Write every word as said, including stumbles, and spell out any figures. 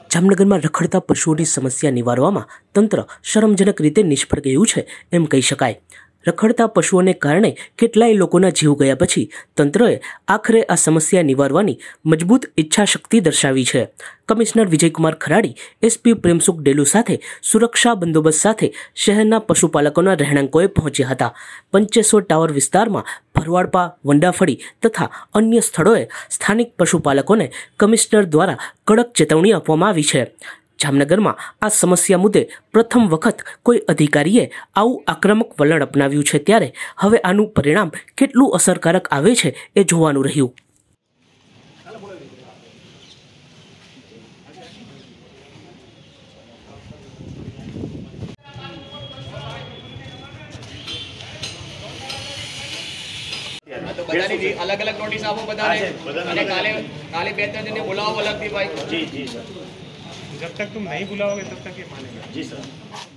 જામનગરમાં રખડતા પશુઓની સમસ્યા નિવારવામાં તંત્ર શરમજનક રીતે નિષ્ફળ ગયું છે એમ કહી શકાય। રખડતા પશુઓને કારણે કેટલાય લોકોના જીવ ગયા પછી તંત્રએ આખરે આ સમસ્યા નિવારવાની મજબૂત ઈચ્છાશક્તિ દર્શાવી છે। કમિશનર વિજયકુમાર ખરાડી, એસપી પ્રેમસુખ ડેલુ સાથે સુરક્ષા બંદોબસ્ત સાથે શહેરના પશુપાલકોના રહેણાંકોએ પહોંચ્યા હતા। પંચેશ્વર ટાવર વિસ્તારમાં ભરવાડપા, વંડાફળી તથા અન્ય સ્થળોએ સ્થાનિક પશુપાલકોને કમિશનર દ્વારા કડક ચેતવણી આપવામાં આવી છે। જામનગરમાં આ સમસ્યા મુદ્દે પ્રથમ વખત કોઈ અધિકારીએ આવું આક્રમક વલણ અપનાવ્યું છે, ત્યારે હવે આનું પરિણામ કેટલું અસરકારક આવે છે એ જોવાનું રહ્યું। तो बतानी अलग अलग नोटिस आपको बताने અને કાલે કાલે બે ત્રણ જણને બોલાવો અલગથી ભાઈ। जी जी सर, जब तक तुम नहीं बुलाओगे तब तक ये मानेगा। जी सर।